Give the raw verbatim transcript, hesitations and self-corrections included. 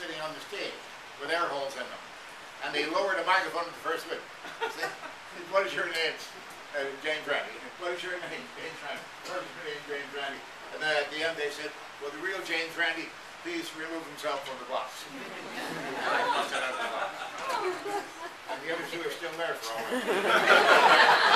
sitting on the stage with air holes in them. And they lowered the microphone at the first bit. What is your name? Uh, James Randi. What is your name? James Randi. What is your name? James Randi. And then at the end they said, well, the real James Randi, please remove himself from the box. And the other two are still there for all of it.